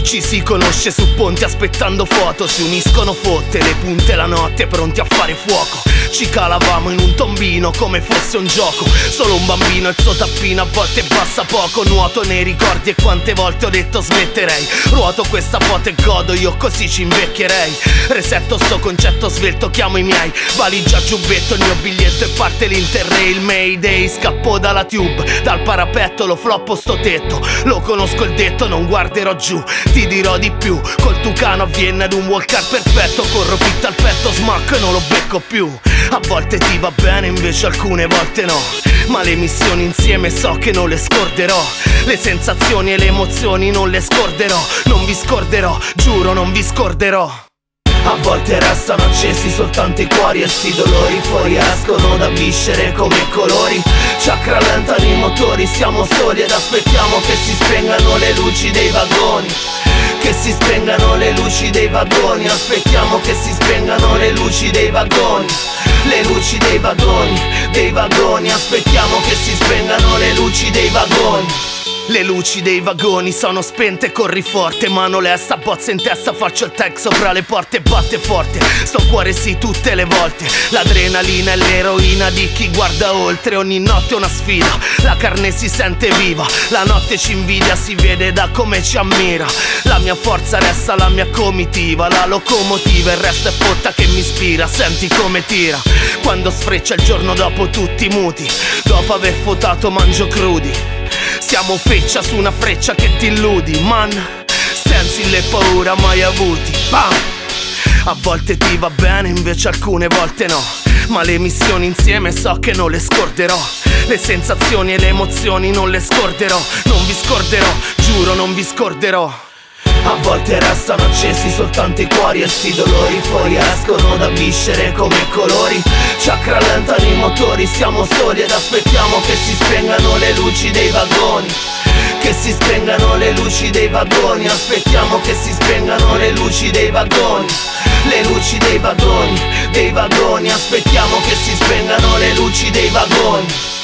Ci si conosce su ponti aspettando foto, si uniscono fotte, le punte la notte pronti a fare fuoco. Ci calavamo in un tombino come fosse un gioco, solo un bambino e il suo tappino a volte basta poco. Nuoto nei ricordi e quante volte ho detto smetterei. Ruoto questa foto e godo, io così ci invecchierei. Resetto sto concetto svelto, chiamo i miei, valigia giubbetto, il mio biglietto e parte l'Interrail. Mayday, scappo dalla tube, dal parapetto lo floppo sto tetto. Lo conosco il detto, non guarderò giù, ti dirò di più. Col Tucano a Vienna ed un walker perfetto, corro fit al petto, smack non lo becco più. A volte ti va bene, invece alcune volte no, ma le missioni insieme so che non le scorderò. Le sensazioni e le emozioni non le scorderò. Non vi scorderò, giuro non vi scorderò. A volte restano accesi soltanto i cuori e sti dolori fuori escono da viscere come colori. Ci rallentano i motori, siamo soli ed aspettiamo che si spengano le luci dei vagoni. Che si spengano le luci dei vagoni, aspettiamo che si spengano le luci dei vagoni. Le luci dei vagoni, aspettiamo che si spengano le luci dei vagoni. Le luci dei vagoni sono spente, corri forte, mano lesta, bozza in testa, faccio il tech sopra le porte, batte forte. Sto cuore sì tutte le volte, l'adrenalina e l'eroina di chi guarda oltre. Ogni notte è una sfida, la carne si sente viva, la notte ci invidia, si vede da come ci ammira. La mia forza resta la mia comitiva, la locomotiva, il resto è fotta che mi ispira. Senti come tira, quando sfreccia il giorno dopo tutti muti. Dopo aver fotato mangio crudi, siamo feccia su una freccia che ti illudi, man. Sensi le paura mai avuti, bam. A volte ti va bene, invece alcune volte no, ma le missioni insieme so che non le scorderò. Le sensazioni e le emozioni non le scorderò. Non vi scorderò, giuro non vi scorderò. A volte restano accesi soltanto i cuori e sti dolori fuori escono da viscere come colori. Ci rallentano i motori, siamo soli ed aspettiamo che si spengano le luci dei vagoni. Che si spengano le luci dei vagoni, aspettiamo che si spengano le luci dei vagoni. Le luci dei vagoni, aspettiamo che si spengano le luci dei vagoni.